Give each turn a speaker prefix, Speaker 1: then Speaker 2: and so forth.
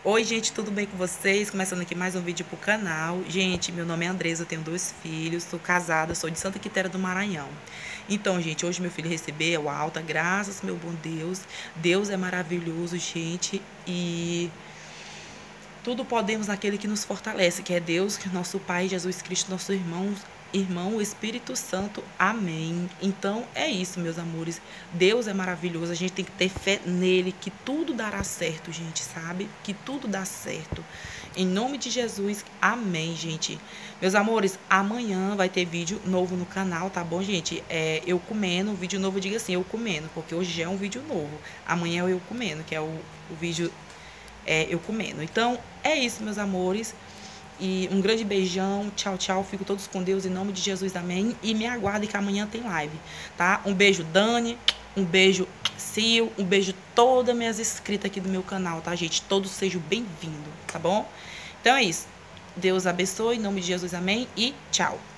Speaker 1: Oi, gente, tudo bem com vocês? Começando aqui mais um vídeo pro canal. Gente, meu nome é Andresa, eu tenho 2 filhos, sou casada, sou de Santa Quitéria do Maranhão. Então, gente, hoje meu filho recebeu a alta, graças ao meu bom Deus. Deus é maravilhoso, gente, e tudo podemos naquele que nos fortalece, que é Deus, que é nosso Pai, Jesus Cristo, nosso irmão, o Espírito Santo. Amém. Então é isso, meus amores. Deus é maravilhoso. A gente tem que ter fé nele, que tudo dará certo, gente, sabe? Que tudo dá certo. Em nome de Jesus, amém, gente. Meus amores, amanhã vai ter vídeo novo no canal, tá bom, gente? Eu comendo, vídeo novo, diga assim, eu comendo, porque hoje já é um vídeo novo. Amanhã é o eu comendo, que é o vídeo eu comendo. Então, é isso, meus amores. E um grande beijão. Tchau, tchau. Fico todos com Deus em nome de Jesus. Amém. E me aguardem que amanhã tem live, tá? Um beijo, Dani. Um beijo, Sil. Um beijo todas minhas inscritas aqui do meu canal, tá, gente? Todos sejam bem-vindos, tá bom? Então é isso. Deus abençoe em nome de Jesus. Amém. E tchau.